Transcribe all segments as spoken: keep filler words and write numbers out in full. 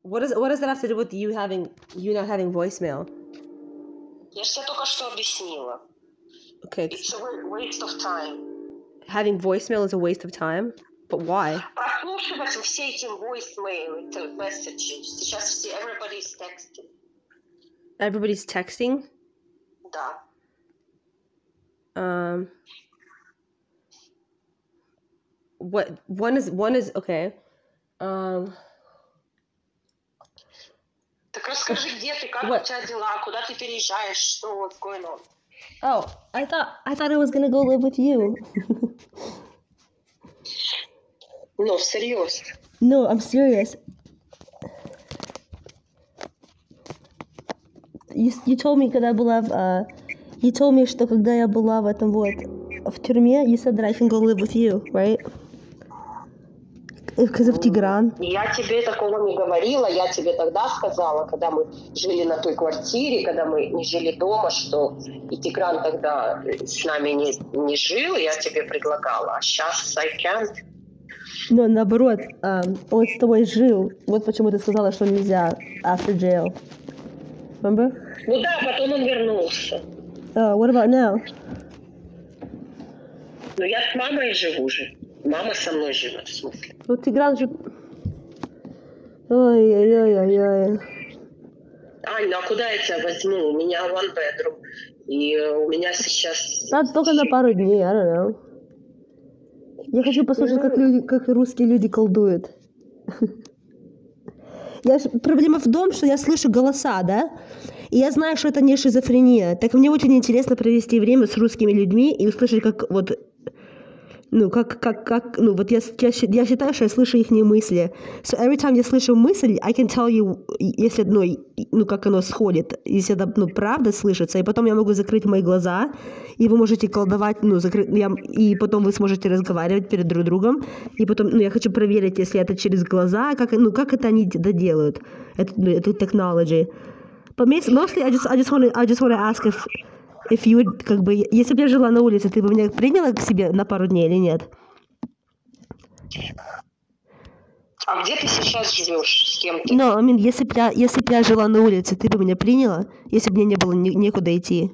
What does what does that have to do with you having you not having voicemail? Я же тебе только что объяснила. Okay. It's a waste of time. Having voicemail is a waste of time? But why? Прослушивать все эти voicemail, эти messages. Сейчас все, everybody's texting. Everybody's texting? Да. Um. What one is one is okay. Um. Так расскажи, где ты, как What? у тебя дела, куда ты переезжаешь, что what's going on? Oh, I thought I thought I was gonna go live with you. Ну, всерьез. No, I'm serious. You you told me, когда я была в, uh, you told me, что когда я была в этом вот в тюрьме, you said that I can go live with you, right? Because of Тигран. Я тебе такого не говорила, я тебе тогда сказала, когда мы жили на той квартире, когда мы не жили дома, что и Тигран тогда с нами не, не жил, я тебе предлагала, а сейчас I can't. Но наоборот, um, он с тобой жил. Вот почему ты сказала, что нельзя after jail. Remember? Ну да, потом он вернулся. Uh, what about now? Ну я с мамой живу же. Мама со мной живет, в смысле. Ну Тигран же... Ой-ой-ой-ой-ой. Ань, ну а куда я тебя возьму? У меня one bedroom. И у меня сейчас... Надо только на пару дней, I don't know. Я хочу послушать, как, люди, как русские люди колдуют. Я, проблема в том, что я слышу голоса, да? И я знаю, что это не шизофрения. Так мне очень интересно провести время с русскими людьми и услышать, как вот... Ну, как, как, как, ну, вот я, я, я считаю, что я слышу их мысли. So every time я слышу мысль, I can tell you, если, ну, ну, как оно сходит, если это, ну, правда слышится, и потом я могу закрыть мои глаза, и вы можете колдовать, ну, закрыть, я, и потом вы сможете разговаривать перед друг другом, и потом, ну, я хочу проверить, если это через глаза, как, ну, как это они это делают, это, ну, эту technology. But mostly, I just, I just want to, I just want to ask if... If you would, как бы, если бы я жила на улице, ты бы меня приняла к себе на пару дней или нет? А где ты сейчас живешь? С кем ты? No, I mean, если бы я, если бы я жила на улице, ты бы меня приняла, если бы мне не было не, некуда идти?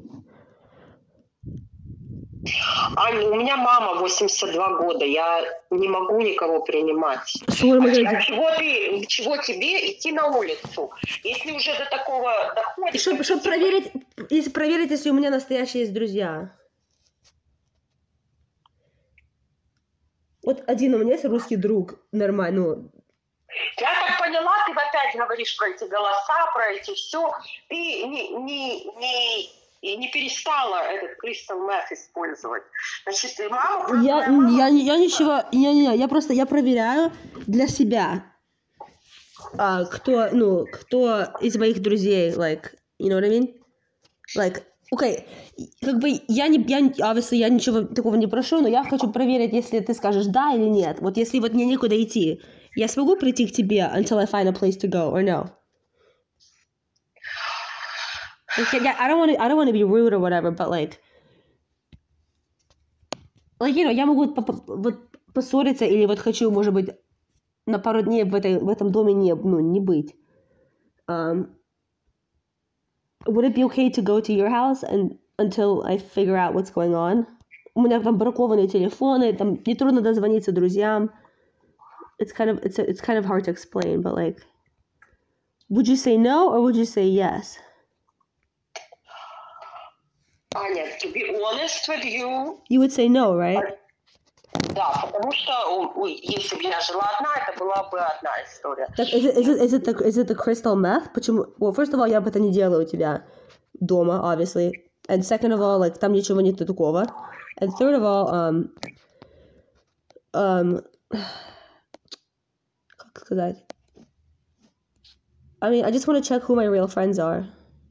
Ань, у меня мама восемьдесят два года, я не могу никого принимать. So а, а чего, ты, чего тебе идти на улицу? Если уже до такого доходит... Чтобы чтоб проверить, если проверить, если у меня настоящие есть друзья. Вот один у меня есть русский друг, нормально. Ну. Я так поняла, ты опять говоришь про эти голоса, про эти все. Ты не... не, не И не перестала этот crystal meth использовать. Значит, мама... Я, мама... я, я ничего... Я, не, я просто я проверяю для себя, а, кто, ну, кто из моих друзей, like, you know what I mean? Like, okay, как бы я не... Я, obviously, я ничего такого не прошу, но я хочу проверить, если ты скажешь да или нет. Вот если вот мне некуда идти, я смогу прийти к тебе until I find a place to go, or no? Okay, yeah, I don't want to. I don't want to be rude or whatever, but like, like you know, я могу вот поссориться или вот хочу, может быть, на пару дней в этой в этом доме не ну не быть. Um, would it be okay to go to your house and until I figure out what's going on? У меня там бракованные телефоны, там нетрудно дозвониться друзьям. It's kind of it's it's kind of hard to explain, but like, would you say no or would you say yes? Аня, to be honest with you... You would say no, right? Да, потому что если бы я жила одна, это была бы одна история. Так, is it, is it, is it the, is it the crystal meth? Почему? Well, first of all, я бы это не делала у тебя дома, obviously. And second of all, like, там ничего нет такого. And third of all, um... Um... Как сказать? I mean, I just want to check who my real friends are.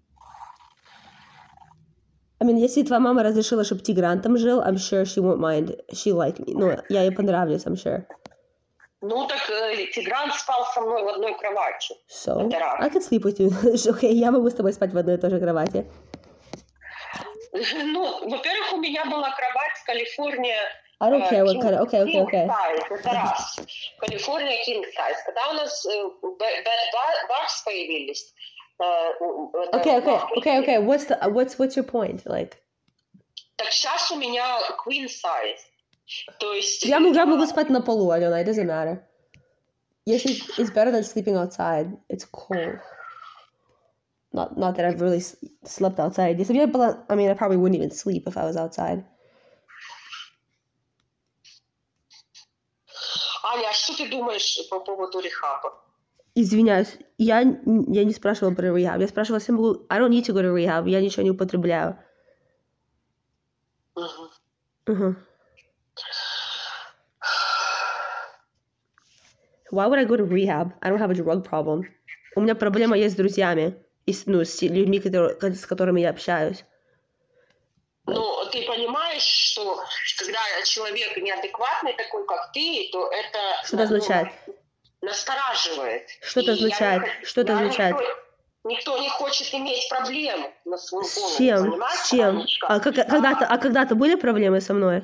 I mean, если твоя мама разрешила, чтобы Тигран там жил, I'm sure she won't mind. She like me. Ну, я ей понравлюсь, I'm sure. Ну, так Тигран спал со мной в одной кровати. So, I can sleep with you. Okay, я могу с тобой спать в одной и той же кровати. Ну, во-первых, у меня была кровать в Калифорнии. I don't care what kind of... Okay, okay, okay. King size, это раз. Калифорния king size. Когда у нас bed stars появились. Okay, okay, okay, okay. What's the what's what's your point? Like. Так сейчас у меня queen size. То есть. Я могу, я могу спать на полу, Алена. It doesn't matter. Yes, it's better than sleeping outside. It's cold. Not not that I've really slept outside. Если бы я была, I mean, I probably wouldn't even sleep if I was outside. Аня, а что ты думаешь по поводу рехаба? Извиняюсь, я, я не спрашивала про рехаб. Я спрашивала, если могу... I don't need to go to rehab. Я ничего не употребляю. Угу. Uh-huh. Why would I go to rehab? I don't have a drug problem. У меня проблема есть с друзьями. И с, ну, с людьми, которые, с которыми я общаюсь. Ну, ты понимаешь, что когда человек неадекватный такой, как ты, то это... Что это означает? Ну, настораживает. Что это означает? Не, что это означает? Никто, никто не хочет иметь проблем на своем С чем? Понимаешь, с чем? А, как, когда-то, а когда-то были проблемы со мной?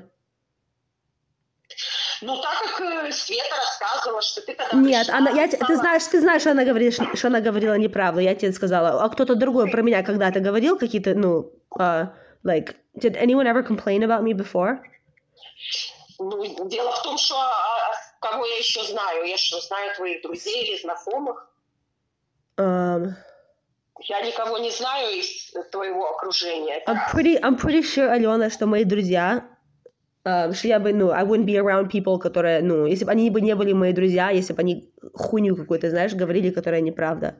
Ну, так как Света рассказывала, что ты когда Нет, пришла, она, я, стала... ты знаешь, ты знаешь, что она говорит, что она говорила неправду. Я тебе сказала. А кто-то другой про меня когда-то говорил какие-то, ну, uh, like, did anyone ever complain about me before? Ну, дело в том, что а, кого я еще знаю? Я что, знаю твоих друзей или знакомых? Um, я никого не знаю из твоего окружения. I'm pretty, I'm pretty sure, Алена, что мои друзья, uh, что я бы, ну, I wouldn't be around people, которые, ну, если бы они бы не были мои друзья, если бы они хуйню какую-то, знаешь, говорили, которая неправда.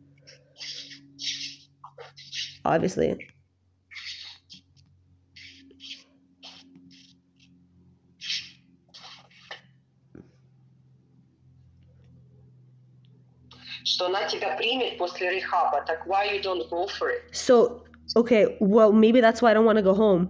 Obviously. Что она тебя примет после рехаба. Так why you don't go for it? So, okay, well, maybe that's why I don't want to go home.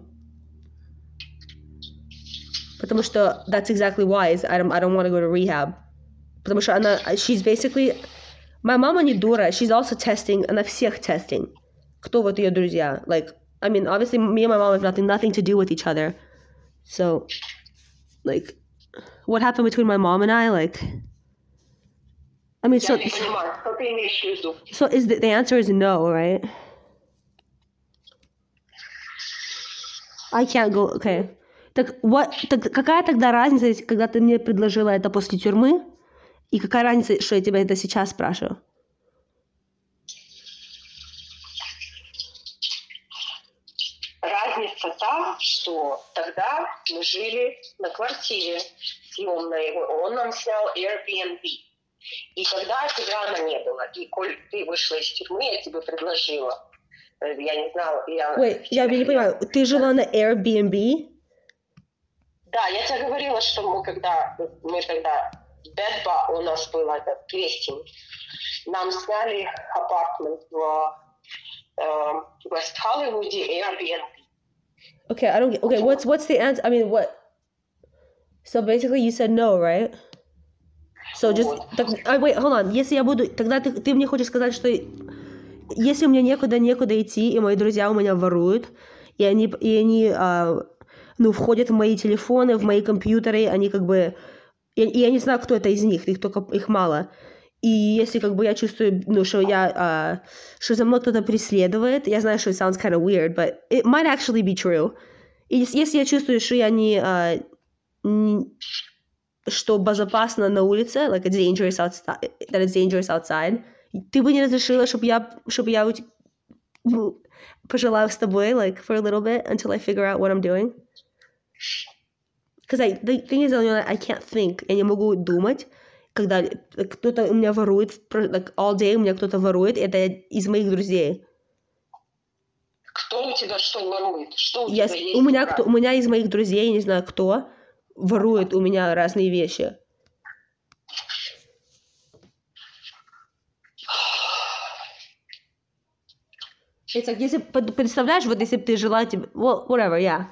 Потому что that's exactly why is I don't, I don't want to go to rehab. Потому что она, she's basically... Моя мама не дура, she's also testing, она всех testing. Кто вот ее друзья? Like, I mean, obviously, me and my mom have nothing, nothing to do with each other. So, like, what happened between my mom and I, like... I mean, so, so is the, the answer is no, right? I can't go, okay. Так, what, так какая тогда разница, когда ты мне предложила это после тюрьмы, и какая разница, что я тебя это сейчас спрашиваю? Разница та, что тогда мы жили на квартире съемной, он нам снял Airbnb. И когда тебя не было, и коль ты вышла из тюрьмы, я тебе предложила. Я не знала, я... Wait, я не понимаю, ты жила на Airbnb? Да, я тебе говорила, что мы когда, мы тогда, Бедба у нас было двести, нам сняли апартмент в Вест-Холливуде, Airbnb. Okay, I don't get, okay, what's, what's the answer, I mean, what? So basically you said no, right? So just, так, а, wait, hold on, если я буду, тогда ты, ты мне хочешь сказать, что если у меня некуда, некуда идти, и мои друзья у меня воруют, и они, и они а, ну, входят в мои телефоны, в мои компьютеры, они как бы, и, и я не знаю, кто это из них, их только, их мало, и если как бы я чувствую, ну, что я, а, что за мной кто-то преследует, я знаю, что it sounds kind of weird, but it might actually be true, и если я чувствую, что я не, а, не что безопасно на улице, like it's dangerous outside, that it's dangerous outside, ты бы не разрешила, чтобы я, чтобы я пожила с тобой, like, for a little bit, until I figure out what I'm doing? Because I, the thing is, I can't think, я не могу думать, когда кто-то у меня ворует, like, all day у меня кто-то ворует, это из моих друзей. Кто у тебя что ворует? Что у yes, тебя есть? У меня, кто, у меня из моих друзей, я не знаю кто, ворует у меня разные вещи. It's like, если, представляешь, вот если бы ты жила, тебе, well, whatever, yeah.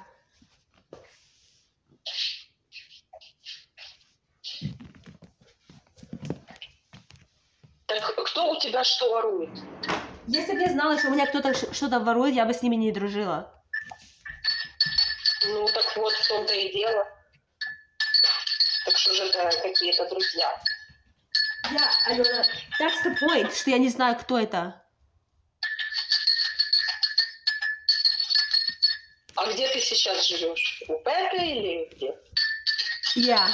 Так кто у тебя что ворует? Если бы я знала, что у меня кто-то что-то ворует, я бы с ними не дружила. Ну, так вот, в том-то и дело. Так что же это какие-то друзья? Yeah, Алена, that's the point, что я не знаю, кто это. А где ты сейчас живешь? У Пепы или где? Yeah.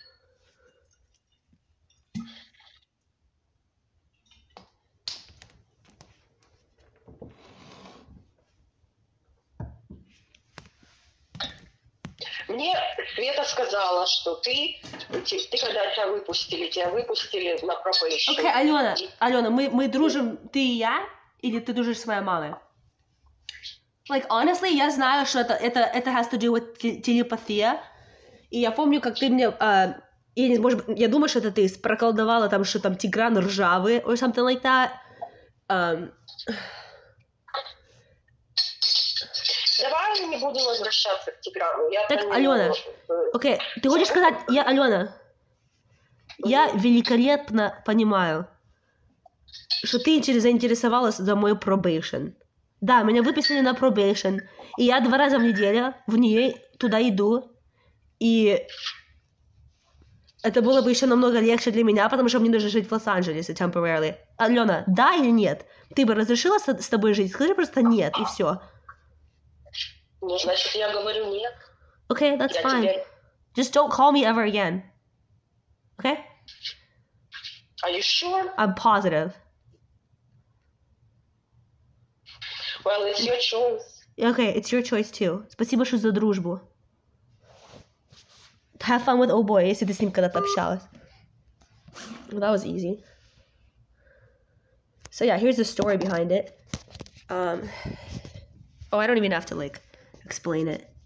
Мне Света сказала, что ты, ты, ты когда тебя выпустили, тебя выпустили на probation. Окей, okay, Алена, Алена, мы, мы дружим, ты и я, или ты дружишь с моей мамой? Like, honestly, я знаю, что это, это, это has to do with телепатия. И я помню, как ты мне... Uh, я, не, может, я думаю, что это ты проколдовала там, что там Тигран ржавый, or something like that. Um... Давай не будем возвращаться к Тиграну. Я так, понимаю, Алена, окей, okay, ты хочешь сказать... Я, Алена, я великолепно понимаю, что ты заинтересовалась за мой probation. Да, меня выписали на probation, и я два раза в неделю в нее туда иду, и это было бы еще намного легче для меня, потому что мне нужно жить в Лос-Анджелесе temporarily. Алена, да или нет? Ты бы разрешила с, с тобой жить? Скажи просто нет, и все. Ну, значит, я говорю нет. Okay, that's я fine. Тебе... Just don't call me ever again. Okay? Are you sure? I'm positive. Well, it's your choice. Okay, it's your choice too. Спасибо, что за дружбу. Have fun with old boy, если ты с ним когда-то общалась. Well, that was easy. So yeah, here's the story behind it. Um, oh, I don't even have to like explain it.